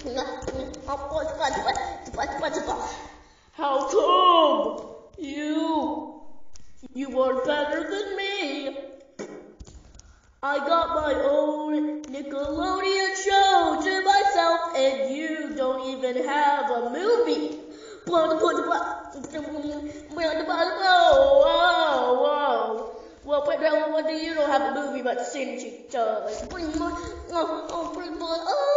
How come? You are better than me. I got my own Nickelodeon show to myself, and you don't even have a movie. Whoa. Well, you don't have a movie, but Cindy does.